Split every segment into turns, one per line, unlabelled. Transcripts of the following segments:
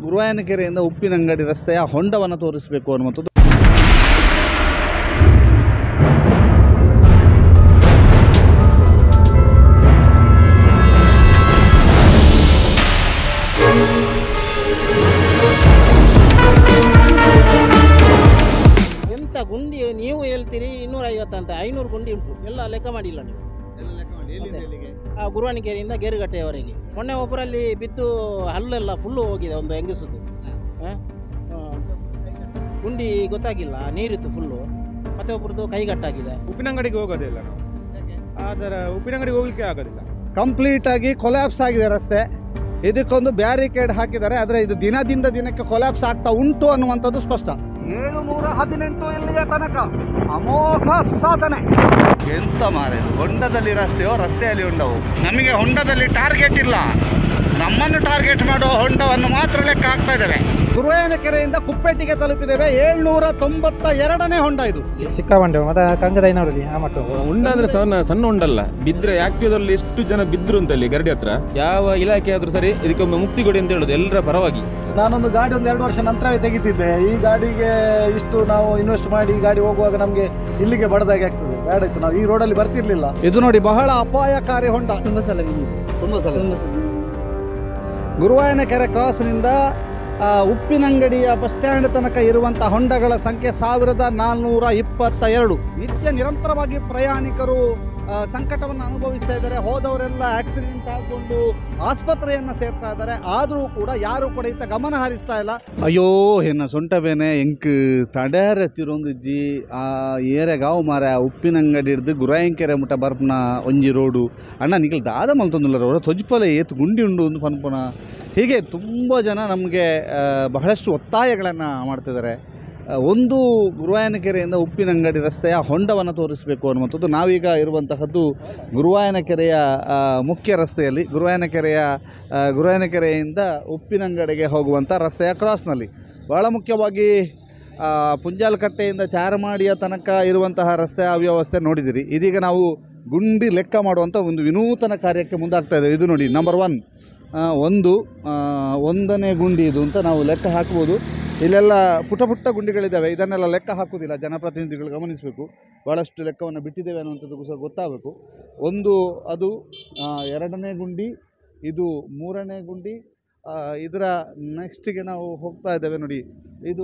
ಗುರುವಾಯನಕೆರೆಯಿಂದ ಉಪ್ಪಿನಂಗಡಿ ರಸ್ತೆಯ ಹೊಂಡವನ್ನು ತೋರಿಸಬೇಕು ಅನ್ನುವಂಥದ್ದು.
ಎಂತ ಗುಂಡಿ ನೀವು ಹೇಳ್ತೀರಿ 250 ಅಂತ, 500 ಗುಂಡಿ ಉಂಟು. ಎಲ್ಲ ಲೆಕ್ಕ ಮಾಡಿಲ್ಲ ನೀವು. ಆ ಗುರುವಾಯನಕೆರೆಯಿಂದ ಗೇರುಗಟ್ಟೆಯವರೆಗೆ ಮೊನ್ನೆ ಒಬ್ಬರಲ್ಲಿ ಬಿದ್ದು ಹಲ್ಲೆಲ್ಲ ಫುಲ್ಲು ಹೋಗಿದೆ, ಒಂದು ಹೆಂಗಸುದು ಗುಂಡಿ ಗೊತ್ತಾಗಿಲ್ಲ, ನೀರಿತ್ತು ಫುಲ್ಲು. ಮತ್ತೆ ಒಬ್ಬರದ್ದು ಕೈಗಟ್ಟಾಗಿದೆ.
ಉಪ್ಪಿನಂಗಡಿಗೆ ಹೋಗೋದಿಲ್ಲ ನಾವು, ಆ ಥರ ಉಪ್ಪಿನಂಗಡಿಗೆ ಹೋಗ್ಲಿಕ್ಕೆ ಆಗೋದಿಲ್ಲ.
ಕಂಪ್ಲೀಟ್ ಆಗಿ ಕೊಲ್ಯಾಪ್ಸ್ ಆಗಿದೆ ರಸ್ತೆ. ಇದಕ್ಕೊಂದು ಬ್ಯಾರಿಕೇಡ್ ಹಾಕಿದ್ದಾರೆ, ಆದರೆ ಇದು ದಿನದಿಂದ ದಿನಕ್ಕೆ ಕೊಲ್ಯಾಪ್ಸ್ ಆಗ್ತಾ ಉಂಟು ಅನ್ನುವಂಥದ್ದು ಸ್ಪಷ್ಟ. 718 ಇಲ್ಲಿಯ ತನಕ ಅಮೋಘ ಸಾಧನೆ. ಎಂತ ಮಾರೆ, ಹೊಂಡದಲ್ಲಿ ರಸ್ತೆಯೋ ರಸ್ತೆಯಲ್ಲಿ ಹೊಂಡವು. ನಮಗೆ ಹೊಂಡದಲ್ಲಿ ಟಾರ್ಗೆಟ್ ಇಲ್ಲ, ನಮ್ಮನ್ನು ಟಾರ್ಗೆಟ್ ಮಾಡೋ ಹೊಂಡವನ್ನು ಮಾತ್ರ ಲೆಕ್ಕ ಹಾಕ್ತಾ ಇದ್ದೇವೆ. ಗುರುವಾಯನಕೆರೆಯಿಂದ ಕುಪ್ಪೆಟ್ಟಿಗೆ ತಲುಪಿದ್ದೇವೆ. 792ನೇ ಹೊಂಡ ಇದು.
ಸಿಕ್ಕಾಪಟ್ಟೆ ಮತ್ತೆ ಕಂಗದೈನವರಲ್ಲಿ ಆ ಮಟ್ಟ
ಹೊಂಡ ಅಂದ್ರೆ ಸಣ್ಣ ಹೊಂಡಲ್ಲ. ಬಿದ್ರೆ ಆಕ್ಟಿವದಲ್ಲಿ ಎಷ್ಟು ಜನ ಬಿದ್ರು ಅಂತ ಅಲ್ಲಿ ಗರಡಿ ಹತ್ರ. ಯಾವ ಇಲಾಖೆ ಆದ್ರೂ ಸರಿ ಇದಕ್ಕೊಮ್ಮೆ ಮುಕ್ತಿ ಕೊಡಿ ಅಂತ ಹೇಳುದು ಎಲ್ಲರ ಪರವಾಗಿ.
ನಾನೊಂದು ಗಾಡಿ 2 ವರ್ಷ ನಂತರವೇ ತೆಗಿತಿದ್ದೆ. ಈ ಗಾಡಿಗೆ ಇಷ್ಟು ನಾವು ಇನ್ವೆಸ್ಟ್ ಮಾಡಿ ಈ ಗಾಡಿ ಹೋಗುವಾಗ ನಮಗೆ ಇಲ್ಲಿಗೆ ಬಡದಾಗಿ ಆಗ್ತದೆ. ಬೇಡ ಇತ್ತು, ನಾವು ಈ ರೋಡಲ್ಲಿ ಬರ್ತಿರ್ಲಿಲ್ಲ.
ಇದು ನೋಡಿ ಬಹಳ ಅಪಾಯಕಾರಿ ಹೊಂಡ.
ತುಂಬಾ ಸಲ
ಗುರುವಾಯನಕೆರೆ ಕ್ರಾಸ್ನಿಂದ ಉಪ್ಪಿನಂಗಡಿಯ ಬಸ್ ಸ್ಟ್ಯಾಂಡ್ ತನಕ ಇರುವಂಥ ಹೊಂಡಗಳ ಸಂಖ್ಯೆ 1422. ನಿತ್ಯ ನಿರಂತರವಾಗಿ ಪ್ರಯಾಣಿಕರು ಸಂಕಟವನ್ನು ಅನುಭವಿಸ್ತಾ ಇದ್ದಾರೆ. ಹೋದವರೆಲ್ಲ ಆಕ್ಸಿಡೆಂಟ್ ಆಗಿಕೊಂಡು ಆಸ್ಪತ್ರೆಯನ್ನು ಸೇರ್ತಾ ಇದ್ದಾರೆ. ಆದರೂ ಕೂಡ ಯಾರು ಕೂಡ ಇತ್ತ ಗಮನ ಹರಿಸ್ತಾ ಇಲ್ಲ. ಅಯ್ಯೋ ಎನ್ನ ಸೊಂಟ ಬೇನೆ ಎಂಕ್ ತಡ್ಯಾರ ತಿರೊಂದಿಜ್ಜಿ ಆ ಏರೆಗಾವು ಮಾರ ಉಪ್ಪಿನಂಗಡಿ ಹಿಡ್ದು ಗುರುವಾಯನಕೆರೆ ಮುಟ್ಟ ಬರ್ಪನ ಒಂಜಿ ರೋಡು ಅಣ್ಣ ನಿಖಲ್ ದಾದ ಮಲ್ತೊಂದಿಲ್ಲ ರೋಡ ತೊಜ್ಪಲೆ ಏತು ಗುಂಡಿ ಉಂಡು ಒಂದು ಪನ್ಪುನ. ಹೀಗೆ ತುಂಬ ಜನ ನಮಗೆ ಬಹಳಷ್ಟು ಒತ್ತಾಯಗಳನ್ನು ಮಾಡ್ತಿದ್ದಾರೆ. ಒಂದು ಗುರುವಾಯನಕೆರೆಯಿಂದ ಉಪ್ಪಿನಂಗಡಿ ರಸ್ತೆಯ ಹೊಂಡವನ್ನು ತೋರಿಸಬೇಕು ಅನ್ನುವಂಥದ್ದು. ನಾವೀಗ ಇರುವಂತಹದ್ದು ಗುರುವಾಯನಕೆರೆಯ ಮುಖ್ಯ ರಸ್ತೆಯಲ್ಲಿ, ಗುರುವಾಯನಕೆರೆಯಿಂದ ಉಪ್ಪಿನಂಗಡಿಗೆ ಹೋಗುವಂಥ ರಸ್ತೆಯ ಕ್ರಾಸ್ನಲ್ಲಿ. ಬಹಳ ಮುಖ್ಯವಾಗಿ ಪುಂಜಾಲಕಟ್ಟೆಯಿಂದ ಚಾರಮಾಡಿಯ ತನಕ ಇರುವಂತಹ ರಸ್ತೆಯ ಅವ್ಯವಸ್ಥೆ ನೋಡಿದಿರಿ. ಇದೀಗ ನಾವು ಗುಂಡಿ ಲೆಕ್ಕ ಮಾಡುವಂಥ ಒಂದು ವಿನೂತನ ಕಾರ್ಯಕ್ಕೆ ಮುಂದಾಗ್ತಾ ಇದ್ದೇವೆ. ಇದು ನೋಡಿ ನಂಬರ್ 1 ಒಂದನೇ ಗುಂಡಿ ಇದು ಅಂತ ನಾವು ಲೆಕ್ಕ ಹಾಕ್ಬೋದು. ಇಲ್ಲೆಲ್ಲ ಪುಟ್ಟ ಗುಂಡಿಗಳಿದ್ದಾವೆ. ಇದನ್ನೆಲ್ಲ ಲೆಕ್ಕ ಹಾಕುವುದಿಲ್ಲ, ಜನಪ್ರತಿನಿಧಿಗಳು ಗಮನಿಸಬೇಕು. ಭಾಳಷ್ಟು ಲೆಕ್ಕವನ್ನು ಬಿಟ್ಟಿದ್ದೇವೆ ಅನ್ನುವಂಥದ್ದು ಸಹ ಗೊತ್ತಾಗಬೇಕು. ಅದು 2ನೇ ಗುಂಡಿ, ಇದು 3ನೇ ಗುಂಡಿ. ಇದರ ನೆಕ್ಸ್ಟಿಗೆ ನಾವು ಹೋಗ್ತಾ ಇದ್ದೇವೆ ನೋಡಿ. ಇದು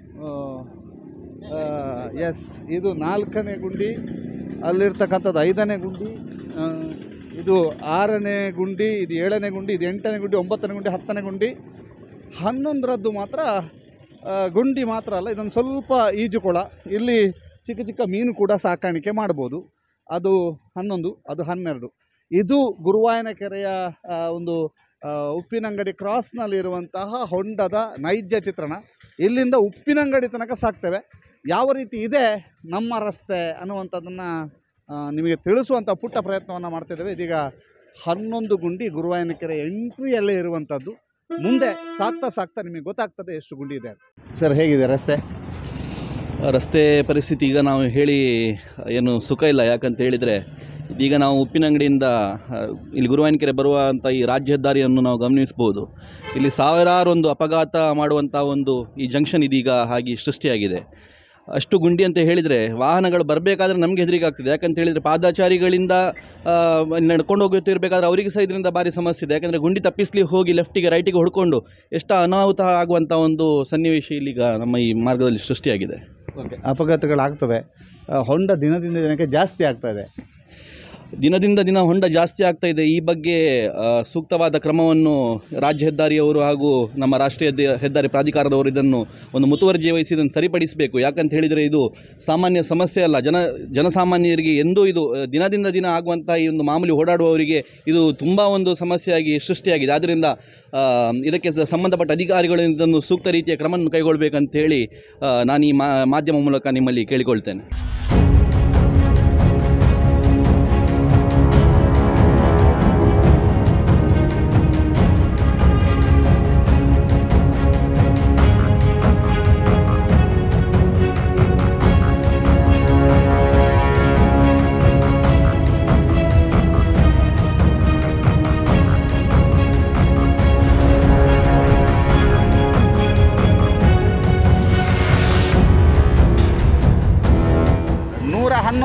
ಇದು 4ನೇ ಗುಂಡಿ, ಅಲ್ಲಿರ್ತಕ್ಕಂಥದ್ದು 5ನೇ ಗುಂಡಿ, ಇದು 6ನೇ ಗುಂಡಿ, ಇದು 7ನೇ ಗುಂಡಿ, ಇದು 8ನೇ ಗುಂಡಿ, 9ನೇ ಗುಂಡಿ, 10ನೇ ಗುಂಡಿ. 11ರದ್ದು ಮಾತ್ರ ಗುಂಡಿ ಮಾತ್ರ ಅಲ್ಲ, ಇದೊಂದು ಸ್ವಲ್ಪ ಈಜುಕೊಳ. ಇಲ್ಲಿ ಚಿಕ್ಕ ಮೀನು ಕೂಡ ಸಾಕಾಣಿಕೆ ಮಾಡ್ಬೋದು. ಅದು 11, ಅದು 12. ಇದು ಗುರುವಾಯನಕೆರೆಯ ಒಂದು ಉಪ್ಪಿನಂಗಡಿ ಕ್ರಾಸ್ನಲ್ಲಿರುವಂತಹ ಹೊಂಡದ ನೈಜ ಚಿತ್ರಣ. ಇಲ್ಲಿಂದ ಉಪ್ಪಿನಂಗಡಿ ತನಕ ಸಾಕ್ತೇವೆ. ಯಾವ ರೀತಿ ಇದೆ ನಮ್ಮ ರಸ್ತೆ ಅನ್ನುವಂಥದ್ದನ್ನು ನಿಮಗೆ ತಿಳಿಸುವಂಥ ಪುಟ್ಟ ಪ್ರಯತ್ನವನ್ನು ಮಾಡ್ತಿದ್ದೇವೆ. ಇದೀಗ 11 ಗುಂಡಿ ಗುರುವಾಯನಕೆರೆ ಎಂಟ್ರಿಯಲ್ಲೇ ಇರುವಂಥದ್ದು. ಮುಂದೆ ಸಾಕ್ತಾ ನಿಮಗೆ ಗೊತ್ತಾಗ್ತದೆ ಎಷ್ಟು ಗುಂಡಿ ಇದೆ ಅಂತ. ಸರ್, ಹೇಗಿದೆ ರಸ್ತೆ
ಪರಿಸ್ಥಿತಿ? ಈಗ ನಾವು ಹೇಳಿ ಏನು ಸುಖ ಇಲ್ಲ. ಯಾಕಂತ ಹೇಳಿದರೆ ಈಗ ನಾವು ಉಪ್ಪಿನಂಗಡಿಯಿಂದ ಇಲ್ಲಿ ಗುರುವಾಯನಕೆರೆ ಬರುವಂಥ ಈ ರಾಜ್ಯ ಹೆದ್ದಾರಿಯನ್ನು ನಾವು ಗಮನಿಸ್ಬೋದು. ಇಲ್ಲಿ ಸಾವಿರಾರು ಒಂದು ಅಪಘಾತ ಮಾಡುವಂಥ ಒಂದು ಈ ಜಂಕ್ಷನ್ ಇದೀಗ ಹಾಗೆ ಸೃಷ್ಟಿಯಾಗಿದೆ. ಅಷ್ಟು ಗುಂಡಿ ಅಂತ ಹೇಳಿದರೆ ವಾಹನಗಳು ಬರಬೇಕಾದ್ರೆ ನಮಗೆ ಹೆದರಿಕೆ ಆಗ್ತಿದೆ. ಯಾಕಂತ ಹೇಳಿದರೆ ಪಾದಚಾರಿಗಳಿಂದ ನಡ್ಕೊಂಡು ಹೋಗುತ್ತಿರಬೇಕಾದ್ರೆ ಅವರಿಗೆ ಸಹ ಇದರಿಂದ ಭಾರಿ ಸಮಸ್ಯೆ ಇದೆ. ಯಾಕಂದರೆ ಗುಂಡಿ ತಪ್ಪಿಸ್ಲಿ ಹೋಗಿ ಲೆಫ್ಟಿಗೆ ರೈಟಿಗೆ ಹೊಡ್ಕೊಂಡು ಎಷ್ಟು ಅನಾಹುತ ಆಗುವಂಥ ಒಂದು ಸನ್ನಿವೇಶ ಇಲ್ಲಿಗ ನಮ್ಮ ಈ ಮಾರ್ಗದಲ್ಲಿ ಸೃಷ್ಟಿಯಾಗಿದೆ.
ಅಪಘಾತಗಳಾಗ್ತವೆ. ಹೊಂಡ ದಿನದಿಂದ ದಿನಕ್ಕೆ ಜಾಸ್ತಿ ಆಗ್ತಾ ಇದೆ.
ದಿನದಿಂದ ದಿನ ಹೊಂಡ ಜಾಸ್ತಿ ಆಗ್ತಾ ಇದೆ. ಈ ಬಗ್ಗೆ ಸೂಕ್ತವಾದ ಕ್ರಮವನ್ನು ರಾಜ್ಯ ಹೆದ್ದಾರಿಯವರು ಹಾಗೂ ನಮ್ಮ ರಾಷ್ಟ್ರೀಯ ಹೆದ್ದಾರಿ ಪ್ರಾಧಿಕಾರದವರು ಇದನ್ನು ಒಂದು ಮುತುವರ್ಜಿ ವಹಿಸಿ ಇದನ್ನು ಸರಿಪಡಿಸಬೇಕು. ಯಾಕಂತ ಹೇಳಿದರೆ ಇದು ಸಾಮಾನ್ಯ ಸಮಸ್ಯೆ ಅಲ್ಲ. ಜನಸಾಮಾನ್ಯರಿಗೆ ಎಂದೂ ಇದು ದಿನದಿಂದ ದಿನ ಆಗುವಂಥ ಈ ಒಂದು ಮಾಮೂಲಿ ಓಡಾಡುವವರಿಗೆ ಇದು ತುಂಬ ಒಂದು ಸಮಸ್ಯೆಯಾಗಿ ಸೃಷ್ಟಿಯಾಗಿದೆ. ಆದ್ದರಿಂದ ಇದಕ್ಕೆ ಸಂಬಂಧಪಟ್ಟ ಅಧಿಕಾರಿಗಳು ಇದನ್ನು ಸೂಕ್ತ ರೀತಿಯ ಕ್ರಮವನ್ನು ಕೈಗೊಳ್ಳಬೇಕಂತೇಳಿ ನಾನು ಈ ಮಾಧ್ಯಮ ಮೂಲಕ ನಿಮ್ಮಲ್ಲಿ ಕೇಳಿಕೊಳ್ತೇನೆ.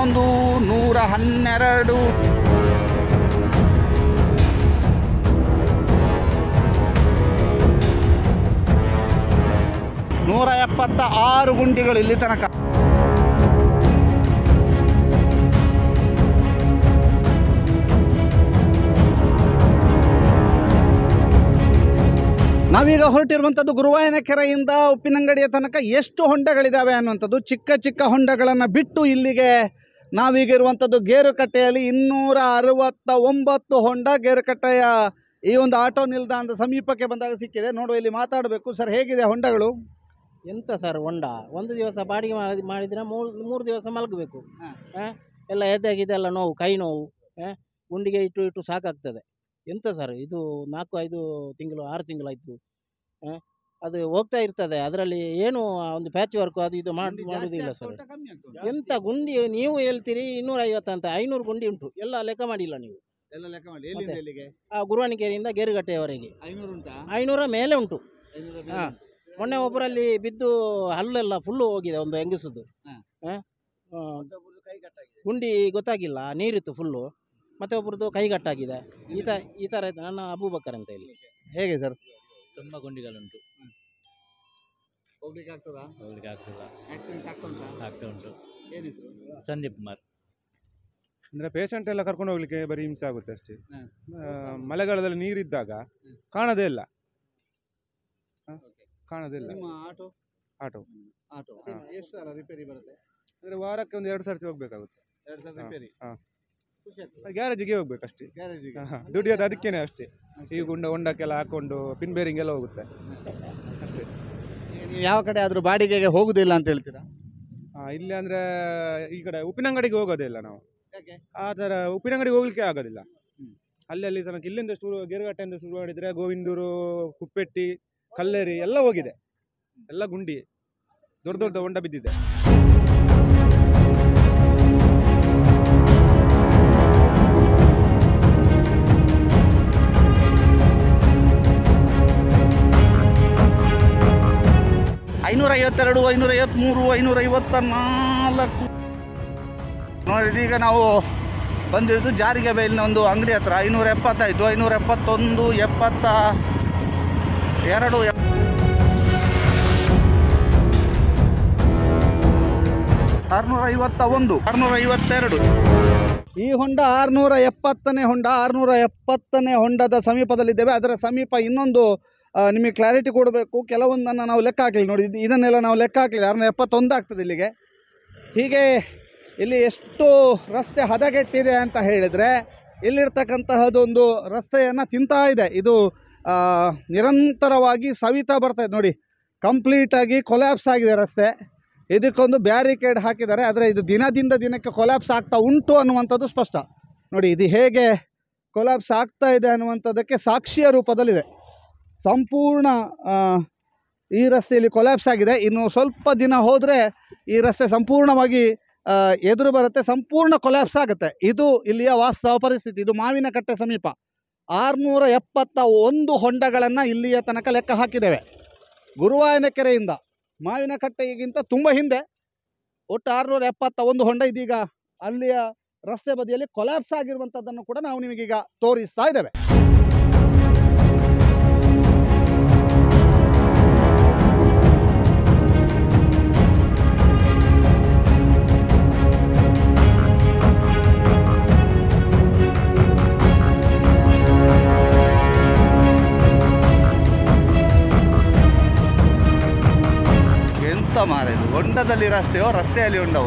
111 112 176 ಗುಂಡಿಗಳು ಇಲ್ಲಿ ತನಕ. ನಾವೀಗ ಹೊರಟಿರುವಂಥದ್ದು ಗುರುವಾಯನ ಕೆರೆಯಿಂದ ಉಪ್ಪಿನಂಗಡಿಯ ತನಕ ಎಷ್ಟು ಹೊಂಡಗಳಿದ್ದಾವೆ ಅನ್ನುವಂಥದ್ದು. ಚಿಕ್ಕ ಚಿಕ್ಕ ಹೊಂಡಗಳನ್ನು ಬಿಟ್ಟು ಇಲ್ಲಿಗೆ ನಾವೀಗ ಇರುವಂಥದ್ದು ಗೇರುಕಟ್ಟೆಯಲ್ಲಿ 269 ಹೊಂಡ ಗೇರುಕಟ್ಟೆಯ ಈ ಒಂದು ಆಟೋ ನಿಲ್ದಾಣದ ಸಮೀಪಕ್ಕೆ ಬಂದಾಗ ಸಿಕ್ಕಿದೆ. ನೋಡುವ, ಇಲ್ಲಿ ಮಾತಾಡಬೇಕು. ಸರ್, ಹೇಗಿದೆ ಹೊಂಡಗಳು?
ಎಂತ ಸರ್ ಹೊಂಡ, ಒಂದು ದಿವಸ ಬಾಡಿಗೆ ಮಾಡಿದರೆ ಮೂರು ದಿವಸ ಮಲಗಬೇಕು. ಎಲ್ಲ ಎದೆಗಿದೆಲ್ಲ ನೋವು, ಕೈ ನೋವು, ಗುಂಡಿಗೆ ಇಟ್ಟು ಸಾಕಾಗ್ತದೆ. ಎಂತ ಸರ್ ಇದು 4-5 ತಿಂಗಳು 6 ತಿಂಗಳಾಯಿತು. ಅದು ಹೋಗ್ತಾ ಇರ್ತದೆ, ಅದರಲ್ಲಿ ಏನು ಒಂದು ಪ್ಯಾಚ್ ವರ್ಕು ಅದು ಇದು ಮಾಡೋದಿಲ್ಲ ಸರ್. ಎಂತ ಗುಂಡಿ ನೀವು ಹೇಳ್ತೀರಿ 250 ಅಂತ, 500 ಗುಂಡಿ ಉಂಟು. ಎಲ್ಲ ಲೆಕ್ಕ ಮಾಡಿಲ್ಲ ನೀವು. ಗುರುವಾನಿಕೆರೆಯಿಂದ ಗೇರುಗಟ್ಟೆಯವರೆಗೆ 500 ಮೇಲೆ ಉಂಟು. ಹಾಂ, ಮೊನ್ನೆ ಒಬ್ಬರಲ್ಲಿ ಬಿದ್ದು ಹಲ್ಲೆಲ್ಲ ಫುಲ್ಲು ಹೋಗಿದೆ, ಒಂದು ಹೆಂಗಸದ್ದು. ಗುಂಡಿ ಗೊತ್ತಾಗಿಲ್ಲ, ನೀರಿತ್ತು ಫುಲ್ಲು. ಮತ್ತೆ ಒಬ್ಬರದ್ದು ಕೈಗಟ್ಟಾಗಿದೆ. ಈ ಥರ ಆಯ್ತು. ನನ್ನ ಅಬೂಬಕರ್ ಅಂತ ಇಲ್ಲಿ.
ಹೇಗೆ ಸರ್?
ತುಂಬ ಗುಂಡಿಗಳುಂಟು.
ಹೋಗ್ಲಿಕ್ಕೆ ಆಗ್ತದಾ?
ಹೋಗ್ಲಿಕ್ಕೆ ಆಗ್ತದ.
ಆಕ್ಸಿಡೆಂಟ್ ಆಗ್ತಾ
ಉಂಟು.
ಏನು ಹೆಸರು?
ಸಂದೀಪ್ ಕುಮಾರ್.
ಅಂದರೆ ಪೇಷಂಟ್ ಎಲ್ಲ ಕರ್ಕೊಂಡು ಹೋಗ್ಲಿಕ್ಕೆ ಬರೀ ಹಿಂಸೆ ಆಗುತ್ತೆ ಅಷ್ಟೇ. ಮಳೆಗಾಲದಲ್ಲಿ ನೀರಿದ್ದಾಗ ಕಾಣದೇ ಇಲ್ಲ.
ನಿಮ್ಮ ಆಟೋ ಎಷ್ಟು ಸಲ ರಿಪೇರಿ ಬರುತ್ತೆ?
ಅಂದರೆ ವಾರಕ್ಕೆ ಒಂದು 2 ಸರ್ತಿ ಹೋಗ್ಬೇಕಾಗುತ್ತೆ.
2 ಸಲ ರಿಪೇರಿ?
ಹಾಂ, ಗ್ಯಾರೇಜಿಗೆ ಹೋಗ್ಬೇಕಷ್ಟೇ. ದುಡಿಯೋದು ಅದಕ್ಕೇನೆ ಅಷ್ಟೇ. ಈ ಹೊಂಡಕ್ಕೆಲ್ಲ ಹಾಕೊಂಡು ಪಿನ್ ಬೇರಿಂಗ್ ಎಲ್ಲ ಹೋಗುತ್ತೆ ಅಷ್ಟೇ.
ನೀವು ಯಾವ ಕಡೆ ಆದರೂ ಬಾಡಿಗೆಗೆ ಹೋಗುದಿಲ್ಲ ಅಂತ ಹೇಳ್ತೀರಾ?
ಇಲ್ಲಿ ಅಂದರೆ ಈ ಕಡೆ ಉಪ್ಪಿನಂಗಡಿಗೆ ಹೋಗೋದೇ ಇಲ್ಲ ನಾವು. ಆ ಥರ ಉಪ್ಪಿನಂಗಡಿಗೆ ಹೋಗ್ಲಿಕ್ಕೆ ಆಗೋದಿಲ್ಲ. ಅಲ್ಲಿ ತನಕ ಇಲ್ಲಿಂದ ಗೇರುಗಟ್ಟೆಯಿಂದ ಶುರು ಮಾಡಿದರೆ ಗೋವಿಂದೂರು, ಕುಪ್ಪೆಟ್ಟಿ, ಕಲ್ಲೇರಿ ಎಲ್ಲ ಹೋಗಿದೆ. ಎಲ್ಲ ಗುಂಡಿ, ದೊಡ್ಡ ದೊಡ್ಡ ಹೊಂಡ ಬಿದ್ದಿದೆ.
$552, $553, $554. ನೋಡಿ, ಈಗ ನಾವು ಬಂದಿರೋದು ಜಾರಿಗೆ ಬೈಲಿನ ಒಂದು ಅಂಗಡಿ ಹತ್ರ. 570 ಆಯಿತು, 571, 72, 651, 652. ಈ ಹೊಂಡ 670ನೇ ಹೊಂಡ. 670ನೇ ಹೊಂಡದ ಸಮೀಪದಲ್ಲಿದ್ದೇವೆ. ಅದರ ಸಮೀಪ ಇನ್ನೊಂದು ನಿಮಗೆ ಕ್ಲಾರಿಟಿ ಕೊಡಬೇಕು. ಕೆಲವೊಂದನ್ನು ನಾವು ಲೆಕ್ಕ ಹಾಕಲಿ. ನೋಡಿ, ಇದನ್ನೆಲ್ಲ ನಾವು ಲೆಕ್ಕ ಹಾಕಲಿಲ್ಲ. 671 ಆಗ್ತದೆ ಇಲ್ಲಿಗೆ. ಹೀಗೆ ಇಲ್ಲಿ ಎಷ್ಟು ರಸ್ತೆ ಹದಗೆಟ್ಟಿದೆ ಅಂತ ಹೇಳಿದರೆ, ಇಲ್ಲಿರ್ತಕ್ಕಂತಹದೊಂದು ರಸ್ತೆಯನ್ನು ತಿಂತಾ ಇದೆ. ಇದು ನಿರಂತರವಾಗಿ ಸವಿತಾ ಬರ್ತಾಯಿದೆ. ನೋಡಿ, ಕಂಪ್ಲೀಟಾಗಿ ಕೊಲ್ಯಾಪ್ಸ್ ಆಗಿದೆ ರಸ್ತೆ. ಇದಕ್ಕೊಂದು ಬ್ಯಾರಿಕೇಡ್ ಹಾಕಿದ್ದಾರೆ. ಆದರೆ ಇದು ದಿನದಿಂದ ದಿನಕ್ಕೆ ಕೊಲ್ಯಾಪ್ಸ್ ಆಗ್ತಾ ಉಂಟು ಅನ್ನುವಂಥದ್ದು ಸ್ಪಷ್ಟ. ನೋಡಿ, ಇದು ಹೇಗೆ ಕೊಲ್ಯಾಪ್ಸ್ ಆಗ್ತಾ ಇದೆ ಅನ್ನುವಂಥದ್ದಕ್ಕೆ ಸಾಕ್ಷಿಯ ರೂಪದಲ್ಲಿದೆ. ಸಂಪೂರ್ಣ ಈ ರಸ್ತೆಯಲ್ಲಿ ಕೊಲ್ಯಾಪ್ಸ್ ಆಗಿದೆ. ಇನ್ನು ಸ್ವಲ್ಪ ದಿನ ಹೋದರೆ ಈ ರಸ್ತೆ ಸಂಪೂರ್ಣವಾಗಿ ಎದುರು ಬರುತ್ತೆ, ಸಂಪೂರ್ಣ ಕೊಲ್ಯಾಪ್ಸ್ ಆಗುತ್ತೆ. ಇದು ಇಲ್ಲಿಯ ವಾಸ್ತವ ಪರಿಸ್ಥಿತಿ. ಇದು ಮಾವಿನಕಟ್ಟೆ ಸಮೀಪ 671 ಹೊಂಡಗಳನ್ನು ಇಲ್ಲಿಯ ತನಕ ಲೆಕ್ಕ ಹಾಕಿದ್ದೇವೆ. ಗುರುವಾಯನ ಕೆರೆಯಿಂದ ಮಾವಿನಕಟ್ಟೆಗಿಂತ ತುಂಬ ಹಿಂದೆ ಒಟ್ಟು 671 ಹೊಂಡ ಇದೀಗ ಅಲ್ಲಿಯ ರಸ್ತೆ ಬದಿಯಲ್ಲಿ ಕೊಲ್ಯಾಪ್ಸ್ ಆಗಿರುವಂಥದ್ದನ್ನು ಕೂಡ ನಾವು ನಿಮಗೀಗ ತೋರಿಸ್ತಾ ಇದ್ದೇವೆ. ಮಾರೇದು ಹೊಂಡದಲ್ಲಿ ರಸ್ತೆಯೋ, ರಸ್ತೆಯಲ್ಲಿ ಹೊಂಡವು.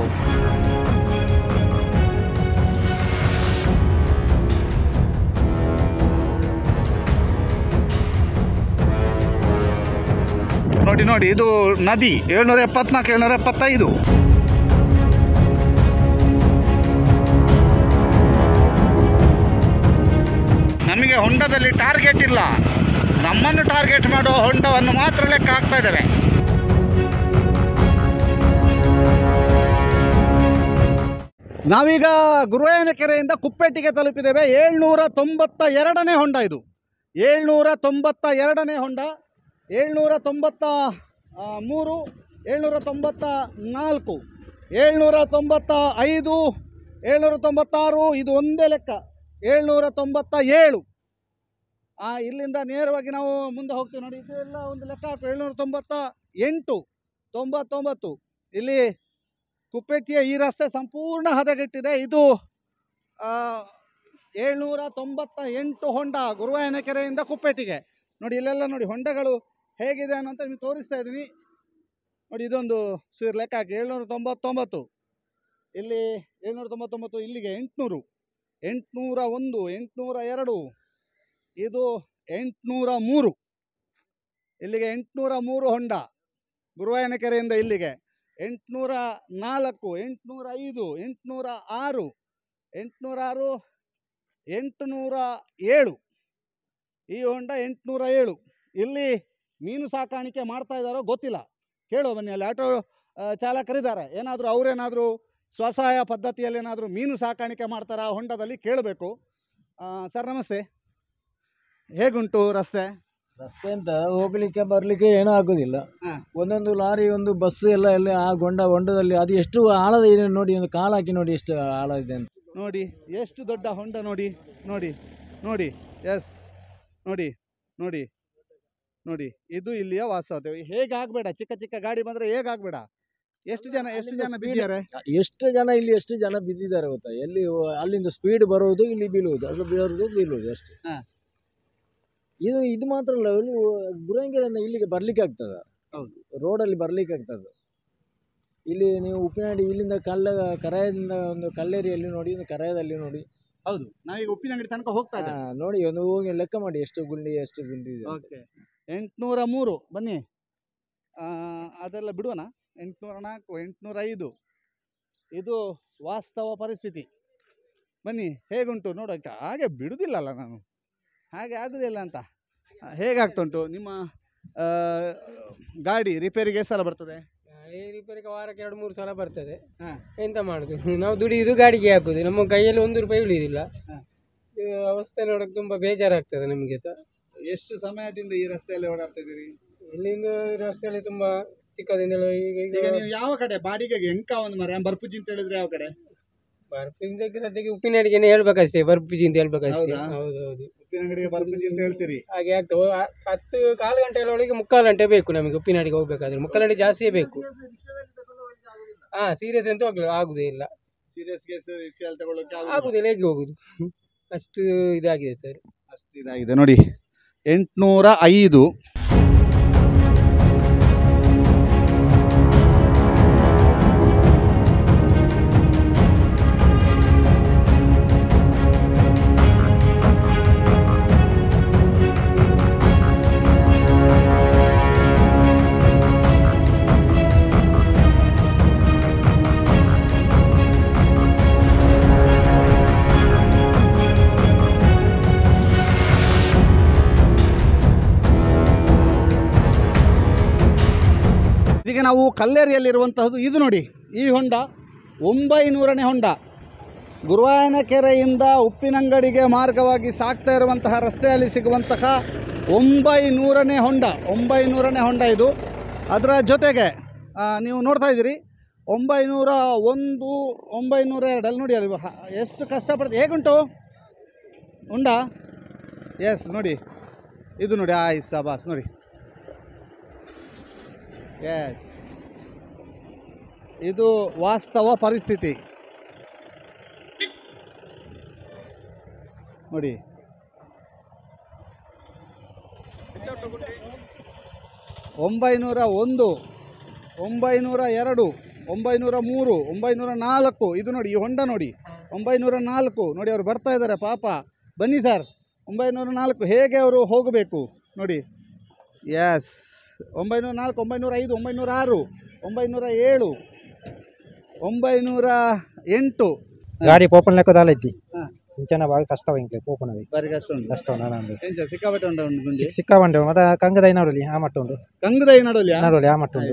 ನೋಡಿ ನೋಡಿ, ಇದು ನದಿ 774, 775. ನಮಗೆ ಹೊಂಡದಲ್ಲಿ ಟಾರ್ಗೆಟ್ ಇಲ್ಲ. ನಮ್ಮನ್ನು ಟಾರ್ಗೆಟ್ ಮಾಡುವ ಹೊಂಡವನ್ನು ಮಾತ್ರ ಲೆಕ್ಕ ಹಾಕ್ತಾ ಇದ್ದೇವೆ. ನಾವೀಗ ಗುರುವಾಯನ ಕೆರೆಯಿಂದ ಕುಪ್ಪೆಟ್ಟಿಗೆ ತಲುಪಿದ್ದೇವೆ. 792ನೇ ಹೊಂಡ ಇದು. 792ನೇ ಹೊಂಡ. 793, 794, 795, 796, ಇದು ಒಂದೇ ಲೆಕ್ಕ 797. ಇಲ್ಲಿಂದ ನೇರವಾಗಿ ನಾವು ಮುಂದೆ ಹೋಗ್ತೀವಿ ನೋಡಿ. ಇದೆಲ್ಲ ಒಂದು ಲೆಕ್ಕ ಹಾಕು. 798, 99. ಇಲ್ಲಿ ಕುಪ್ಪೆಟ್ಟಿಯ ಈ ರಸ್ತೆ ಸಂಪೂರ್ಣ ಹದಗೆಟ್ಟಿದೆ. ಇದು 798 ಹೊಂಡ ಗುರುವಾಯನ ಕೆರೆಯಿಂದ ಕುಪ್ಪೆಟ್ಟಿಗೆ. ನೋಡಿ ಇಲ್ಲೆಲ್ಲ ನೋಡಿ ಹೊಂಡಗಳು ಹೇಗಿದೆ ಅನ್ನೋಂತ ನಿಮಗೆ ತೋರಿಸ್ತಾ ಇದ್ದೀನಿ ನೋಡಿ. ಇದೊಂದು ಲೆಕ್ಕ ಹಾಕಿ 799, ಇಲ್ಲಿ 799, ಇಲ್ಲಿಗೆ 800, 801, 802, ಇದು 803, ಇಲ್ಲಿಗೆ 803 ಹೊಂಡ ಗುರುವಾಯನ ಕೆರೆಯಿಂದ ಇಲ್ಲಿಗೆ. 804, 805, 806, 806, 807, ಈ ಹೊಂಡ 807. ಇಲ್ಲಿ ಮೀನು ಸಾಕಾಣಿಕೆ ಮಾಡ್ತಾ ಇದ್ದಾರೋ ಗೊತ್ತಿಲ್ಲ, ಕೇಳುವ ಬನ್ನಿ. ಅಲ್ಲಿ ಆಟೋ ಚಾಲಕರಿದ್ದಾರೆ, ಏನಾದರೂ ಅವರೇನಾದರೂ ಸ್ವಸಹಾಯ ಪದ್ಧತಿಯಲ್ಲಿ ಏನಾದರೂ ಮೀನು ಸಾಕಾಣಿಕೆ ಮಾಡ್ತಾರಾ ಆ ಹೊಂಡದಲ್ಲಿ ಕೇಳಬೇಕು. ಸರ್ ನಮಸ್ತೆ, ಹೇಗುಂಟು ರಸ್ತೆ?
ರಸ್ತೆ ಅಂತ ಹೋಗ್ಲಿಕ್ಕೆ ಬರ್ಲಿಕ್ಕೆ ಏನೂ ಆಗೋದಿಲ್ಲ. ಒಂದೊಂದು ಲಾರಿ, ಒಂದು ಬಸ್ ಎಲ್ಲ ಆ ಹೊಂಡದಲ್ಲಿ ಅದು ಎಷ್ಟು ಆಳದ ಇದೆ ನೋಡಿ, ಒಂದು ಕಾಲು ಹಾಕಿ ನೋಡಿ ಎಷ್ಟು ಆಳ ಇದೆ ಅಂತ
ನೋಡಿ. ಎಷ್ಟು ದೊಡ್ಡ ಹೊಂಡ ನೋಡಿ ನೋಡಿ ನೋಡಿ. ಎಸ್ ನೋಡಿ ನೋಡಿ ನೋಡಿ, ಇದು ಇಲ್ಲಿಯ ವಾಸ್ತವತೆ. ಹೇಗಾಗಬೇಡ, ಚಿಕ್ಕ ಚಿಕ್ಕ ಗಾಡಿ ಬಂದರೆ ಹೇಗಾಗಬೇಡ. ಎಷ್ಟು ಜನ ಬಿದ್ದಿದ್ದಾರೆ,
ಎಷ್ಟು ಜನ ಬಿದ್ದಿದ್ದಾರೆ ಗೊತ್ತಾ? ಎಲ್ಲಿ ಅಲ್ಲಿಂದ ಸ್ಪೀಡ್ ಬರೋದು, ಇಲ್ಲಿ ಬೀಳುವುದು, ಅದು ಬೀಳುವುದು ಅಷ್ಟೇ. ಇದು ಮಾತ್ರ ಅಲ್ಲ, ಇಲ್ಲಿ ಗುರುವಾಯನಕೆರೆಯಿಂದ ಇಲ್ಲಿಗೆ ಬರ್ಲಿಕ್ಕೆ ಆಗ್ತದ? ರೋಡಲ್ಲಿ ಬರ್ಲಿಕ್ಕೆ ಆಗ್ತದೆ. ಇಲ್ಲಿ ನೀವು ಉಪ್ಪಿನಂಗಡಿ ಇಲ್ಲಿಂದ ಕರಾಯದಿಂದ ಒಂದು ಕಲ್ಲೇರಿಯಲ್ಲಿ ನೋಡಿ, ಒಂದು ಕರಾಯದಲ್ಲಿ ನೋಡಿ.
ಹೌದು, ನಾವೀಗ ಉಪ್ಪಿನಂಗಡಿ ತನಕ ಹೋಗ್ತಾ ಇದ್ದೇವೆ.
ನೋಡಿ, ಒಂದು ಹೋಗಿ ಲೆಕ್ಕ ಮಾಡಿ ಎಷ್ಟು ಗುಂಡಿ ಇದೆ.
ಓಕೆ, 803 ಬನ್ನಿ, ಅದೆಲ್ಲ ಬಿಡುವನ. 804, 805, ಇದು ವಾಸ್ತವ ಪರಿಸ್ಥಿತಿ. ಬನ್ನಿ ಹೇಗುಂಟು ನೋಡೋಕೆ. ಹಾಗೆ ಬಿಡುವುದಿಲ್ಲಲ್ಲ ನಾನು, ಹಾಗೆ ಆಗುದಿಲ್ಲ ಅಂತ. ಹೇಗಾಗ್ತುಂಟು ನಿಮ್ಮ ಗಾಡಿ ರಿಪೇರಿಗೆ? ಎಷ್ಟು ಸಲ ಬರ್ತದೆ?
ರಿಪೇರಿಗೆ ವಾರಕ್ಕೆ 2-3 ಸಲ ಬರ್ತದೆ. ಎಂತ ಮಾಡುದು, ನಾವು ದುಡಿಯುದು ಗಾಡಿಗೆ ಹಾಕುದು, ನಮ್ಮ ಕೈಯಲ್ಲಿ 1 ರೂಪಾಯಿ ಉಳಿಯುವುದಿಲ್ಲ. ಅವಸ್ಥೆ ನೋಡೋಕೆ ತುಂಬಾ ಬೇಜಾರಾಗ್ತದೆ ನಮಗೆ ಸಹ.
ಎಷ್ಟು ಸಮಯದಿಂದ ಈ ರಸ್ತೆಯಲ್ಲಿ ಓಡಾಡ್ತಾ ಇದ್ದೀರಿ?
ಇಲ್ಲಿಂದ ರಸ್ತೆಯಲ್ಲಿ ತುಂಬಾ ಚಿಕ್ಕದಿಂದ.
ಈಗ ನೀವು ಯಾವ ಕಡೆ ಬಾಡಿಗೆಗೆ ಎಂಕ ಒಂದು ಮರ ಬರ್ಪುಜಿ ಅಂತ ಹೇಳಿದ್ರೆ ಯಾವ ಕಡೆ?
ಬರ್ಪುಜಿಂದಕ್ಕೆ ಸದ್ಯಕ್ಕೆ ಉಪ್ಪಿನಂಗಡಿಗೆ ಹೇಳ್ಬೇಕಷ್ಟೇ, ಬರ್ಪುಜಿ ಅಂತ ಹೇಳ್ಬೇಕಷ್ಟೇ. ಹೌದೌದು,
ಉಪ್ಪಿನಂಗಡಿಗೆ ಬರ್ಪುಜಿ ಅಂತ ಹೇಳ್ತೀರಿ.
ಹಾಗೆ ಆಗ್ತದೆ. 10-15 ಗಂಟೆಯೊಳಗೆ 3/4 ಗಂಟೆ ಬೇಕು ನಮಗೆ ಉಪ್ಪಿನಂಗಡಿಗೆ ಹೋಗ್ಬೇಕಾದ್ರೆ. 3/4 ಗಂಟೆ ಜಾಸ್ತಿಯೇ ಬೇಕು. ಸೀರಿಯಸ್ ಅಂತ ಆಗುದೇ ಇಲ್ಲ. ಆಗುದಿಲ್ಲ, ಹೇಗೆ ಹೋಗುದು? ಅಷ್ಟು ಇದಾಗಿದೆ ಸರ್,
ಅಷ್ಟು ಇದಾಗಿದೆ ನೋಡಿ. 805. ಈಗ ನಾವು ಕಲ್ಲೇರಿಯಲ್ಲಿರುವಂತಹದ್ದು ಇದು ನೋಡಿ. ಈ ಹೊಂಡ 900ನೇ ಹೊಂಡ. ಗುರುವಾಯನ ಕೆರೆಯಿಂದ ಉಪ್ಪಿನಂಗಡಿಗೆ ಮಾರ್ಗವಾಗಿ ಸಾಗ್ತಾ ಇರುವಂತಹ ರಸ್ತೆಯಲ್ಲಿ ಸಿಗುವಂತಹ 900ನೇ ಹೊಂಡ. 900ನೇ ಹೊಂಡ ಇದು. ಅದರ ಜೊತೆಗೆ ನೀವು ನೋಡ್ತಾ ಇದ್ದೀರಿ 901, 902 ಅಲ್ಲಿ ನೋಡಿ, ಅಲ್ಲಿ ಎಷ್ಟು ಕಷ್ಟಪಡ್ತೀವಿ. ಹೇಗುಂಟು ಹೊಂಡ? ಎಸ್ ನೋಡಿ, ಇದು ನೋಡಿ. ಸಬಾಸ್ ನೋಡಿ. ಎಸ್, ಇದು ವಾಸ್ತವ ಪರಿಸ್ಥಿತಿ ನೋಡಿ. 901, 902, 903, 904. ಇದು ನೋಡಿ, ಈ ಹೊಂಡ ನೋಡಿ 904 ನೋಡಿ. ಅವರು ಬರ್ತಾ ಇದ್ದಾರೆ ಪಾಪ. ಬನ್ನಿ ಸರ್, 904 ಹೇಗೆ ಅವರು ಹೋಗಬೇಕು ನೋಡಿ. ಎಸ್, 904, 905, 906, 907, 908.
ಗಾಡಿ ಪೋಪನ್ ಲೆಕ್ಕದ ಐತಿ. ಇಂಚನ ಬಾರಿ ಕಷ್ಟ ಇಂಕ್ಲೆ ಪೋಪನವಿ
ಬಾರಿ ಕಷ್ಟ ಉಂಟು.
ಕಷ್ಟ ಉಂಟು ನಾನು
ಎಂಚ ಸಿಕ್ಕಾಪಟ್ಟೆ ಉಂಟು ಗುಂಡಿ.
ಸಿಕ್ಕಾಪಟ್ಟೆ ಮತ್ತೆ ಕಂಗದೈ ನಡಲಿ ಆ ಮಟ್ಟ ಉಂಟು.
ಕಂಗದೈ ನಡಲಿ
ಆ ಮಟ್ಟ ಉಂಟು.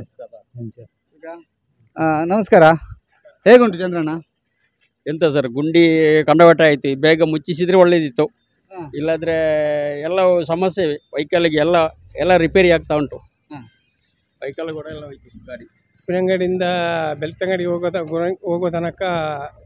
ನಮಸ್ಕಾರ, ಹೇಗುಂಟು ಚಂದ್ರಣ್ಣ?
ಎಂತ ಸರ್, ಗುಂಡಿ ಕಂಡವಟ ಐತಿ, ಬೇಗ ಮುಚ್ಚಿಸಿದ್ರೆ ಒಳ್ಳೇದಿತ್ತು. ಇಲ್ಲಾದ್ರೆ ಎಲ್ಲ ಸಮಸ್ಯೆ, ವೆಹಿಕಲ್ಗೆ ಎಲ್ಲ ರಿಪೇರಿ ಆಗ್ತಾ ಉಂಟು. ವೆಹಿಕಲ್ ಕೂಡ ಎಲ್ಲ ಹೋಯ್ತು ಗಾಡಿ.
ಉಪ್ಪಿನಂಗಡಿಯಿಂದ ಬೆಳ್ತಂಗಡಿ ಹೋಗೋ ತನಕ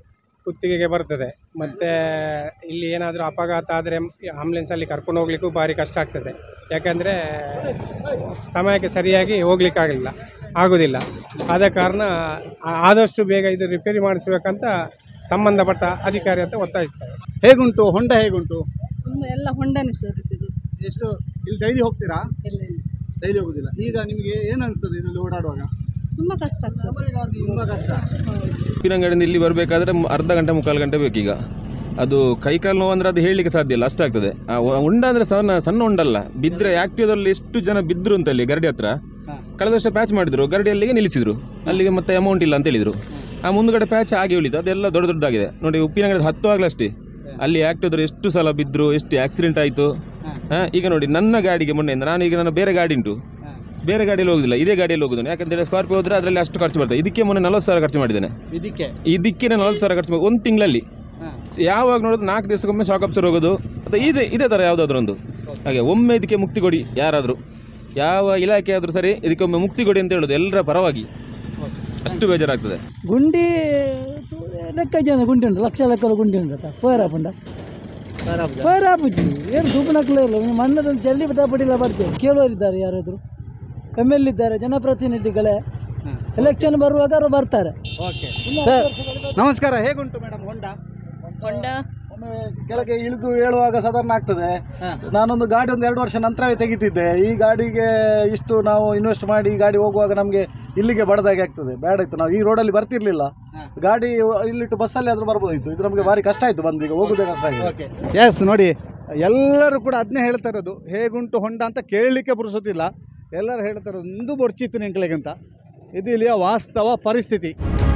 ಕುತ್ತಿಗೆಗೆ ಬರ್ತದೆ. ಮತ್ತು ಇಲ್ಲಿ ಏನಾದರೂ ಅಪಘಾತ ಆದರೆ ಆಂಬುಲೆನ್ಸಲ್ಲಿ ಕರ್ಕೊಂಡು ಹೋಗ್ಲಿಕ್ಕೂ ಭಾರಿ ಕಷ್ಟ ಆಗ್ತದೆ. ಯಾಕಂದರೆ ಸಮಯಕ್ಕೆ ಸರಿಯಾಗಿ ಆಗೋದಿಲ್ಲ. ಆದ ಕಾರಣ ಆದಷ್ಟು ಬೇಗ ಇದು ರಿಪೇರಿ ಮಾಡಿಸ್ಬೇಕಂತ ಸಂಬಂಧಪಟ್ಟ ಅಧಿಕಾರಿ ಅಂತ ಒತ್ತಾಯಿಸ್ತಾರೆ.
ಹೇಗುಂಟು ಹೊಂಡ ಹೇಗುಂಟು?
ಎಲ್ಲ ಹೊಂಡನೇ ಸರ್ ಇದು.
ಎಷ್ಟು ಇಲ್ಲಿ ಡೈಲಿ ಹೋಗ್ತೀರಾ? ಡೈಲಿ ಹೋಗುದಿಲ್ಲ. ಈಗ ನಿಮಗೆ ಏನು ಅನಿಸ್ತದೆ ಇದರಲ್ಲಿ ಓಡಾಡುವಾಗ?
ತುಂಬ ಕಷ್ಟ ಆಗ್ತದೆ.
ತುಂಬ ಕಷ್ಟ.
ಉಪ್ಪಿನಂಗಡಿಯಿಂದ ಇಲ್ಲಿ ಬರಬೇಕಾದ್ರೆ ಅರ್ಧ ಗಂಟೆ ಮುಕ್ಕಾಲು ಗಂಟೆ ಬೇಕೀಗ. ಅದು ಕೈಕಾಲು ನೋವು ಅಂದರೆ ಅದು ಹೇಳಲಿಕ್ಕೆ ಸಾಧ್ಯ ಇಲ್ಲ, ಅಷ್ಟಾಗ್ತದೆ. ಹೊಂಡ ಅಂದರೆ ಸಣ್ಣ ಹೊಂಡಲ್ಲ. ಬಿದ್ದರೆ ಆ್ಯಕ್ಟಿವದಲ್ಲಿ ಎಷ್ಟು ಜನ ಬಿದ್ದರು ಅಂತ ಅಲ್ಲಿ ಗರಡಿ ಹತ್ರ. ಕಳೆದ ವರ್ಷ ಪ್ಯಾಚ್ ಮಾಡಿದ್ರು, ಗರಡಿ ಅಲ್ಲಿಗೆ ನಿಲ್ಲಿಸಿದ್ರು. ಅಲ್ಲಿಗೆ ಮತ್ತೆ ಅಮೌಂಟ್ ಇಲ್ಲ ಅಂತ ಹೇಳಿದರು. ಆ ಮುಂದುಗಡೆ ಪ್ಯಾಚ್ ಆಗಿ ಉಳಿತು, ಅದೆಲ್ಲ ದೊಡ್ಡದಾಗಿದೆ ನೋಡಿ. ಉಪ್ಪಿನಂಗಡಿ 10 ಆಗಲಷ್ಟೇ ಅಲ್ಲಿ ಆ್ಯಕ್ಟಿವ್ ಎಷ್ಟು ಸಲ ಬಿದ್ದರು, ಎಷ್ಟು ಆಕ್ಸಿಡೆಂಟ್ ಆಯಿತು. ಈಗ ನೋಡಿ ನನ್ನ ಗಾಡಿಗೆ ಮೊನ್ನೆಯಿಂದ ನನ್ನ ಬೇರೆ ಗಾಡಿ ಉಂಟು, ಬೇರೆ ಗಾಡಿಯಲ್ಲಿ ಹೋಗುದಿಲ್ಲ, ಇದೇ ಗಾಡಿಯಲ್ಲಿ ಹೋಗುದು. ಯಾಕಂತೇಳಿ ಸ್ಕಾರ್ಪಿಯೋ ಹೋದರೆ ಅದರಲ್ಲಿ ಅಷ್ಟು ಖರ್ಚು ಬರ್ತದೆ. ಇದಕ್ಕೆ ಮೊನ್ನೆ 40,000 ಖರ್ಚು ಮಾಡಿದ್ದೇನೆ. ಇದಕ್ಕೆ ನಾನು 40,000 ಖರ್ಚು ಮಾಡಿ ಒಂದು ತಿಂಗಳಲ್ಲಿ. ಯಾವಾಗ ನೋಡೋದು 4 ದಿವಸಕ್ಕೊಮ್ಮೆ ಶಾಕ್ ಅಬ್ಸರ್ ಹೋಗೋದು. ಅಥವಾ ಇದೇ ಥರ ಯಾವುದಾದ್ರೂ ಒಂದು. ಹಾಗೆ ಒಮ್ಮೆ ಇದಕ್ಕೆ ಮುಕ್ತಿ ಕೊಡಿ, ಯಾರಾದರೂ ಯಾವ ಇಲಾಖೆ ಆದರೂ ಸರಿ, ಇದಕ್ಕೊಮ್ಮೆ ಮುಕ್ತಿ ಕೊಡಿ ಅಂತ ಹೇಳೋದು ಎಲ್ಲರ ಪರವಾಗಿ. ಅಷ್ಟು ಬೇಜಾರಾಗ್ತದೆ.
ಗುಂಡಿ ಲೆಕ್ಕ ಜನ ಗುಂಡಿ ಉಂಟು, ಲಕ್ಷ ಲೆಕ್ಕದ ಗುಂಡಿ ಉಂಟು. ಪೋಯರಾಪುಂಡ ಪೋಯರಾಪುಜಿ ಏನು ಸೂಪನಕ್ಕಲೇ ಇಲ್ಲ. ಮಣ್ಣದಲ್ಲಿ ಜಲ್ಲಿ ಬದಾಪಡಿಲ್ಲ ಬರ್ತೇವೆ. ಕೇಳುವರಿದ್ದಾರೆ, ಯಾರಾದರೂ ML ಇದ್ದಾರೆ, ಜನಪ್ರತಿನಿಧಿಗಳೇ. ಎಲೆಕ್ಷನ್ ಬರುವಾಗ ಅವರು ಬರ್ತಾರೆ.
ಸರ್ ನಮಸ್ಕಾರ. ಹೇಗುಂಟು ಮೇಡಮ್ ಹೊಂಡ?
ಒಮ್ಮೆ ಕೆಳಗೆ ಇಳಿದು ಹೇಳುವಾಗ ಸಾಧಾರಣ ಆಗ್ತದೆ. ನಾನೊಂದು ಗಾಡಿ 2 ವರ್ಷ ನಂತರವೇ ತೆಗಿತಿದ್ದೆ. ಈ ಗಾಡಿಗೆ ಇಷ್ಟು ನಾವು ಇನ್ವೆಸ್ಟ್ ಮಾಡಿ ಈ ಗಾಡಿ ಹೋಗುವಾಗ ನಮಗೆ ಇಲ್ಲಿಗೆ ಬಡದಾಗೆ ಆಗ್ತದೆ. ಬೇಡ ಇತ್ತು, ನಾವು ಈ ರೋಡಲ್ಲಿ ಬರ್ತಿರ್ಲಿಲ್ಲ. ಗಾಡಿ ಇಲ್ಲಿಟ್ಟು ಬಸ್ಸಲ್ಲಿ ಆದರೂ ಬರ್ಬೋದಿತ್ತು. ಇದು ನಮಗೆ ಭಾರಿ ಕಷ್ಟ ಆಯಿತು, ಬಂದು ಈಗ ಹೋಗೋದೇ ಕಷ್ಟ ಆಗಿದೆ.
ಎಸ್ ನೋಡಿ, ಎಲ್ಲರೂ ಕೂಡ ಅದನ್ನೇ ಹೇಳ್ತಾ ಇರೋದು. ಹೇಗುಂಟು ಹೊಂಡ ಅಂತ ಕೇಳಲಿಕ್ಕೆ ಪುರುಸೋತಿಲ್ಲ. ಎಲ್ಲರೂ ಹೇಳ್ತಾ ಇರೋದು ಇಂದು ಬರ್ಚಿತ್ತು ನಿಂಕ್ಲೆಗೆ ಅಂತ. ಇದು ಇಲ್ಲಿಯ ವಾಸ್ತವ ಪರಿಸ್ಥಿತಿ.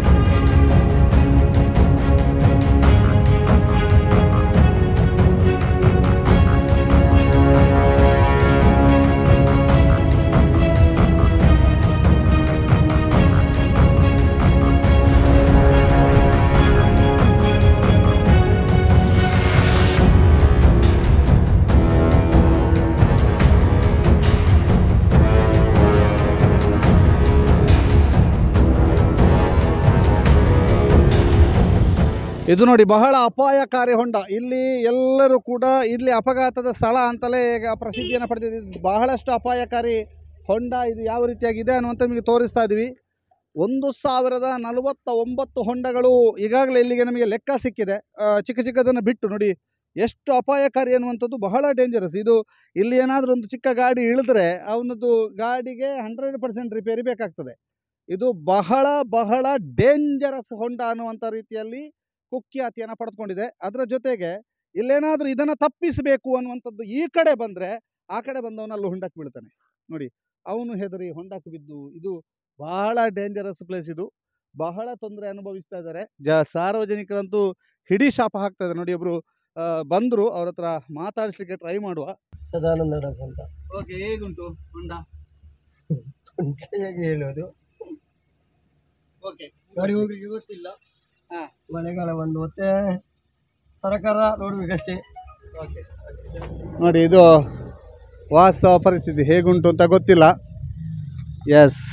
ಇದು ನೋಡಿ ಬಹಳ ಅಪಾಯಕಾರಿ ಹೊಂಡ. ಇಲ್ಲಿ ಎಲ್ಲರೂ ಕೂಡ ಇಲ್ಲಿ ಅಪಘಾತದ ಸ್ಥಳ ಅಂತಲೇ ಈಗ ಪ್ರಸಿದ್ಧಿಯನ್ನು ಪಡೆದಿದೆ. ಬಹಳಷ್ಟು ಅಪಾಯಕಾರಿ ಹೊಂಡ. ಇದು ಯಾವ ರೀತಿಯಾಗಿದೆ ಅನ್ನುವಂಥ ನಿಮಗೆ ತೋರಿಸ್ತಾ ಇದ್ದೀವಿ. 1049 ಹೊಂಡಗಳು ಈಗಾಗಲೇ ಇಲ್ಲಿಗೆ ನಮಗೆ ಲೆಕ್ಕ ಸಿಕ್ಕಿದೆ. ಚಿಕ್ಕದನ್ನು ಬಿಟ್ಟು ನೋಡಿ ಎಷ್ಟು ಅಪಾಯಕಾರಿ ಅನ್ನುವಂಥದ್ದು. ಬಹಳ ಡೇಂಜರಸ್ ಇದು. ಇಲ್ಲಿ ಏನಾದರೂ ಒಂದು ಚಿಕ್ಕ ಗಾಡಿ ಇಳಿದ್ರೆ ಅವನದ್ದು ಗಾಡಿಗೆ 100% ರಿಪೇರಿ ಬೇಕಾಗ್ತದೆ. ಇದು ಬಹಳ ಬಹಳ ಡೇಂಜರಸ್ ಹೊಂಡ ಅನ್ನುವಂಥ ರೀತಿಯಲ್ಲಿ ಕುಖ್ಯಾತಿಯನ್ನು ಪಡೆದುಕೊಂಡಿದೆ. ಅದರ ಜೊತೆಗೆ ಇಲ್ಲೇನಾದರೂ ಇದನ್ನು ತಪ್ಪಿಸಬೇಕು ಅನ್ನುವಂಥದ್ದು ಈ ಕಡೆ ಬಂದರೆ ಆ ಕಡೆ ಬಂದವನಲ್ಲಿ ಹೊಂಡಕ್ಕೆ ಬೀಳ್ತಾನೆ ನೋಡಿ. ಅವನು ಹೆದರಿ ಹೊಂಡಕ್ಕೆ ಬಿದ್ದು. ಇದು ಬಹಳ ಡೇಂಜರಸ್ ಪ್ಲೇಸ್. ಇದು ಬಹಳ ತೊಂದರೆ ಅನುಭವಿಸ್ತಾ ಇದ್ದಾರೆ ಸಾರ್ವಜನಿಕರಂತೂ. ಹಿಡಿ ಶಾಪ ಹಾಕ್ತಾ ಇದೆ ನೋಡಿ. ಒಬ್ಬರು ಬಂದರು, ಅವ್ರ ಹತ್ರ ಮಾತಾಡಿಸ್ಲಿಕ್ಕೆ ಟ್ರೈ ಮಾಡುವ.
ಸದಾನಂದ ಅಂತ.
ಓಕೆ, ಹೇಗುಂಟು ಹೊಂಡ?
ಹೇಗೆ ಹೇಳೋದು,
ಓಕೆ,
ಗಾಡಿ ಹೋಗ್ಲಿಕ್ಕೆ ಗೊತ್ತಿಲ್ಲ. ಮಳೆಗಾಲ ಬಂದು ಮತ್ತೆ ಸರ್ಕಾರ ನೋಡ್ಬೇಕಷ್ಟೇ.
ನೋಡಿ ಇದು ವಾಸ್ತವ ಪರಿಸ್ಥಿತಿ. ಹೇಗುಂಟು ಅಂತ ಗೊತ್ತಿಲ್ಲ. ಎಸ್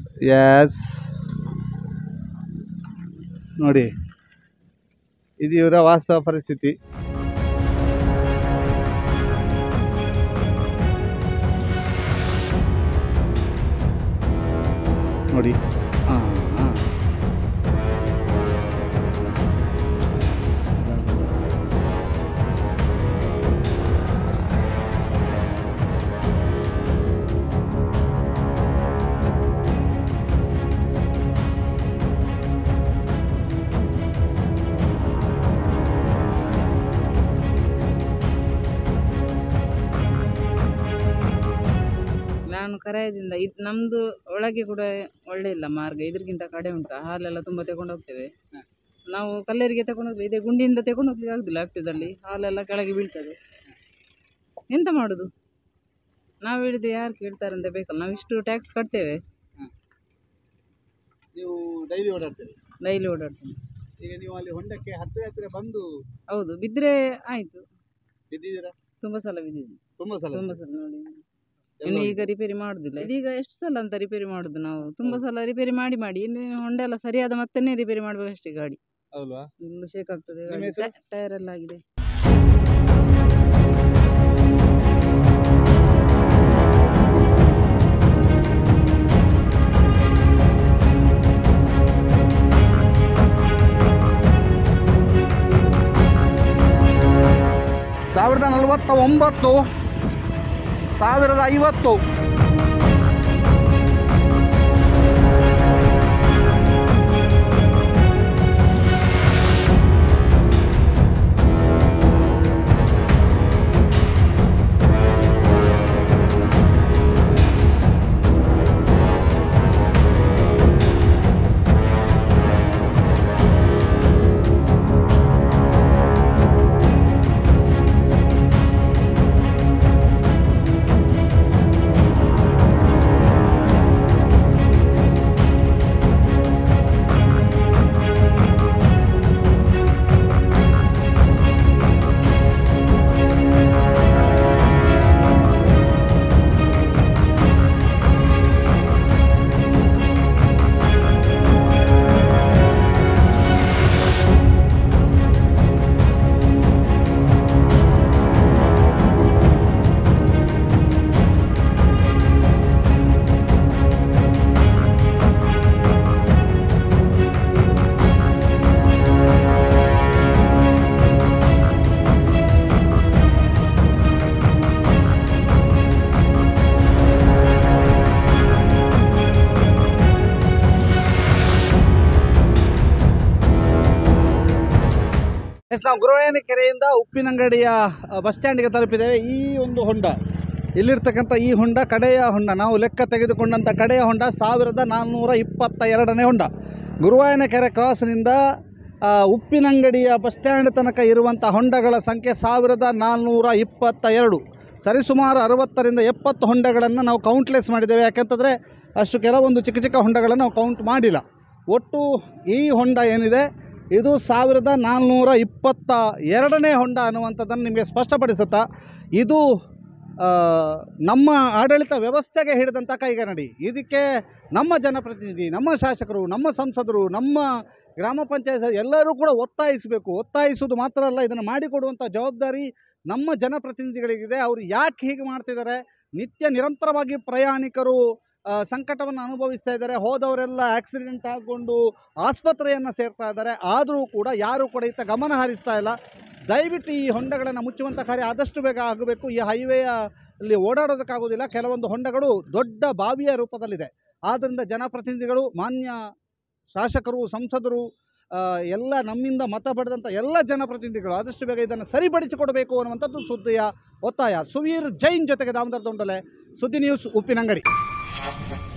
ನೋಡಿ, ಇದು ಇವರ ವಾಸ್ತವ ಪರಿಸ್ಥಿತಿ. ನೋಡಿ
ನಾನು ಕರಾಯದಿಂದ ಇದು ನಮ್ಮದು ಒಳಗೆ ಕೂಡ ಒಳ್ಳೆ ಇಲ್ಲ ಮಾರ್ಗ, ಇದ್ರಿಗಿಂತ ಕಡೆ ಉಂಟು. ಹಾಲೆಲ್ಲ ತುಂಬ ತಗೊಂಡು ಹೋಗ್ತೇವೆ ನಾವು. ಕಲ್ಲೇರಿಗೆ ತಗೊಂಡು ಹೋಗ್ತೇವೆ, ಇದೇ ಗುಂಡಿಯಿಂದ ತಗೊಂಡು ಹೋಗ್ಲಿಕ್ಕೆ ಆಗುದಿಲ್ಲ. ಆಪ್ಟದಲ್ಲಿ ಹಾಲೆಲ್ಲ ಕೆಳಗೆ ಬೀಳ್ತದೆ. ಎಂತ ಮಾಡೋದು? ನಾವು ಹೇಳಿದ್ರೆ ಯಾರು ಕೇಳ್ತಾರೆ ಅಂತ ಬೇಕಲ್ಲ. ನಾವು ಇಷ್ಟು ಟ್ಯಾಕ್ಸ್ ಕಟ್ತೇವೆ.
ನೀವು ಡೈಲಿ ಓಡಾಡ್ತೀರಿ?
ಡೈಲಿ ಓಡಾಡ್ತೇವೆ.
ಈಗ ನೀವು ಅಲ್ಲಿ ಹೊಂಡಕ್ಕೆ ಹತ್ತಿರ ಬಂದು?
ಹೌದು, ಬಿದ್ದರೆ ಆಯಿತು.
ಬಿದ್ದಿದ್ದೀರಾ?
ತುಂಬ ಸಲ ಬಿದ್ದಿದ್ದೀನಿ.
ತುಂಬ ಸಲ
ನೋಡಿ. ಇನ್ನು ಈಗ ರಿಪೇರಿ ಮಾಡುದಿಲ್ಲ. ಇದೀಗ ಎಷ್ಟು ಸಲ ಅಂತ ರಿಪೇರಿ ಮಾಡುದು ನಾವು? ತುಂಬ ಸಲ ರಿಪೇರಿ ಮಾಡಿ ಇನ್ನು ಹೊಂಡ ಎಲ್ಲ ಸರಿಯಾದ ಮತ್ತೇ ರಿಪೇರಿ ಮಾಡ್ಬೇಕಷ್ಟೇ ಗಾಡಿ.
ಅಲ್ವಾ?
ಫುಲ್ ಶೇಕ್ ಆಗ್ತದೆ
ನಿಮ್ಮ
ಗಾಡಿ.
ಹೆಸರು?
ಟೈರ್ ಎಲ್ಲ ಆಗಿದೆ.
ಸಾವಿರದ 49, 1050. ನಾವು ಗುರುವಾಯನ ಕೆರೆಯಿಂದ ಉಪ್ಪಿನಂಗಡಿಯ ಬಸ್ ಸ್ಟ್ಯಾಂಡ್ಗೆ ತಲುಪಿದ್ದೇವೆ. ಈ ಒಂದು ಹೊಂಡ, ಇಲ್ಲಿರ್ತಕ್ಕಂಥ ಈ ಹೊಂಡ ಕಡೆಯ ಹೊಂಡ, ನಾವು ಲೆಕ್ಕ ತೆಗೆದುಕೊಂಡಂಥ ಕಡೆಯ ಹೊಂಡ 1422ನೇ ಹೊಂಡ. ಗುರುವಾಯನ ಕೆರೆ ಕ್ರಾಸ್ನಿಂದ ಉಪ್ಪಿನಂಗಡಿಯ ಬಸ್ ಸ್ಟ್ಯಾಂಡ್ ತನಕ ಇರುವಂಥ ಹೊಂಡಗಳ ಸಂಖ್ಯೆ 1422. ಸರಿಸುಮಾರು 60ರಿಂದ 70 ಹೊಂಡಗಳನ್ನು ನಾವು ಕೌಂಟ್ಲೆಸ್ ಮಾಡಿದ್ದೇವೆ. ಯಾಕೆಂತಂದರೆ ಅಷ್ಟು ಕೆಲವೊಂದು ಚಿಕ್ಕ ಚಿಕ್ಕ ಹೊಂಡಗಳನ್ನು ನಾವು ಕೌಂಟ್ ಮಾಡಿಲ್ಲ. ಒಟ್ಟು ಈ ಹೊಂಡ ಏನಿದೆ ಇದು 1422ನೇ ಹೊಂಡ ಅನ್ನುವಂಥದ್ದನ್ನು ನಿಮಗೆ ಸ್ಪಷ್ಟಪಡಿಸುತ್ತಾ, ಇದು ನಮ್ಮ ಆಡಳಿತ ವ್ಯವಸ್ಥೆಗೆ ಹಿಡಿದಂಥ ಕೈಗನ್ನಡಿ. ಇದಕ್ಕೆ ನಮ್ಮ ಜನಪ್ರತಿನಿಧಿ, ನಮ್ಮ ಶಾಸಕರು, ನಮ್ಮ ಸಂಸದರು, ನಮ್ಮ ಗ್ರಾಮ ಪಂಚಾಯತ್ ಎಲ್ಲರೂ ಕೂಡ ಒತ್ತಾಯಿಸಬೇಕು. ಒತ್ತಾಯಿಸುವುದು ಮಾತ್ರ ಅಲ್ಲ, ಇದನ್ನು ಮಾಡಿಕೊಡುವಂಥ ಜವಾಬ್ದಾರಿ ನಮ್ಮ ಜನಪ್ರತಿನಿಧಿಗಳಿಗಿದೆ. ಅವರು ಯಾಕೆ ಹೀಗೆ ಮಾಡ್ತಿದ್ದಾರೆ? ನಿತ್ಯ ನಿರಂತರವಾಗಿ ಪ್ರಯಾಣಿಕರು ಸಂಕಟವನ್ನು ಅನುಭವಿಸ್ತಾ ಇದ್ದಾರೆ. ಹೋದವರೆಲ್ಲ ಆಕ್ಸಿಡೆಂಟ್ ಆಗಿಕೊಂಡು ಆಸ್ಪತ್ರೆಯನ್ನು ಸೇರ್ತಾ ಇದ್ದಾರೆ. ಆದರೂ ಕೂಡ ಯಾರೂ ಕೂಡ ಇತ್ತ ಗಮನ ಹರಿಸ್ತಾ ಇಲ್ಲ. ದಯವಿಟ್ಟು ಈ ಹೊಂಡಗಳನ್ನು ಮುಚ್ಚುವಂಥ ಕಾರ್ಯ ಆದಷ್ಟು ಬೇಗ ಆಗಬೇಕು. ಈ ಹೈವೇಯಲ್ಲಿ ಓಡಾಡೋದಕ್ಕಾಗೋದಿಲ್ಲ. ಕೆಲವೊಂದು ಹೊಂಡಗಳು ದೊಡ್ಡ ಬಾವಿಯ ರೂಪದಲ್ಲಿದೆ. ಆದ್ದರಿಂದ ಜನಪ್ರತಿನಿಧಿಗಳು, ಮಾನ್ಯ ಶಾಸಕರು, ಸಂಸದರು, ಎಲ್ಲ ನಮ್ಮಿಂದ ಮತ ಪಡೆದಂಥ ಎಲ್ಲ ಜನಪ್ರತಿನಿಧಿಗಳು ಆದಷ್ಟು ಬೇಗ ಇದನ್ನು ಸರಿಪಡಿಸಿಕೊಡಬೇಕು ಅನ್ನುವಂಥದ್ದು ಸುದ್ದಿಯ ಒತ್ತಾಯ. ಸುವೀರ್ ಜೈನ್ ಜೊತೆಗೆ ದಾಮೋದರ ದೊಂಡಲೆ, ಸುದ್ದಿ ನ್ಯೂಸ್, ಉಪ್ಪಿನಂಗಡಿ.